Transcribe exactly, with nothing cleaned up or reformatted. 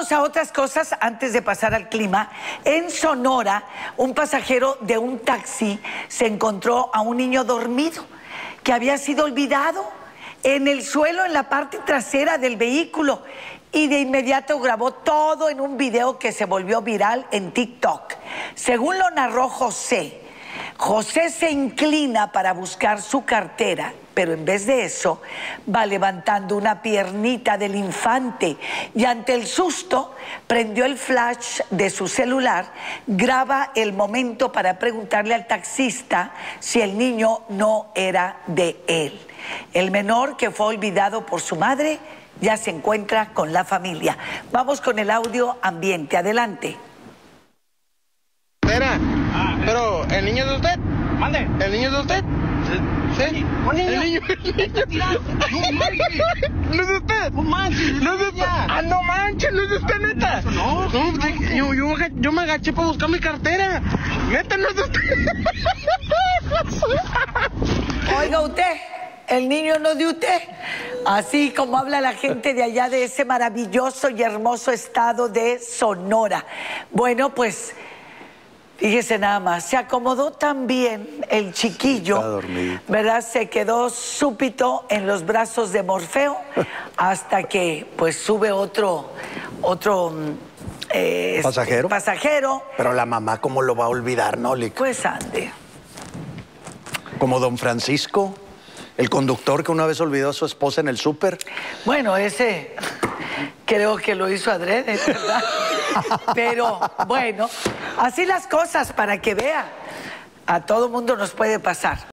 Vamos a otras cosas antes de pasar al clima. En Sonora, un pasajero de un taxi se encontró a un niño dormido que había sido olvidado en el suelo en la parte trasera del vehículo y de inmediato grabó todo en un video que se volvió viral en TikTok. Según lo narró José, José se inclina para buscar su cartera, pero en vez de eso va levantando una piernita del infante y ante el susto prendió el flash de su celular, graba el momento para preguntarle al taxista si el niño no era de él. El menor, que fue olvidado por su madre, ya se encuentra con la familia. Vamos con el audio ambiente. Adelante. Espera, pero ¿el niño es de usted? ¿Mande? ¿El niño es de usted? ¿Sí? ¿Cuál niño? El niño, el niño. No manches. ¿No es de usted? No manches. No es de usted. Ah, no manches, no es de usted, neta. No. No, yo, yo, yo me agaché para buscar mi cartera. Neta, no es de usted. Oiga usted, el niño no es de usted. Así como habla la gente de allá de ese maravilloso y hermoso estado de Sonora. Bueno, pues fíjese nada más, se acomodó tan bien el chiquillo, ¿verdad? Se quedó súbito en los brazos de Morfeo hasta que pues sube otro, otro eh, pasajero. pasajero. Pero la mamá, ¿cómo lo va a olvidar, Noli? Pues ande. Como don Francisco, el conductor que una vez olvidó a su esposa en el súper. Bueno, ese creo que lo hizo adrede, ¿verdad? Pero bueno, así las cosas para que vea. A todo mundo nos puede pasar.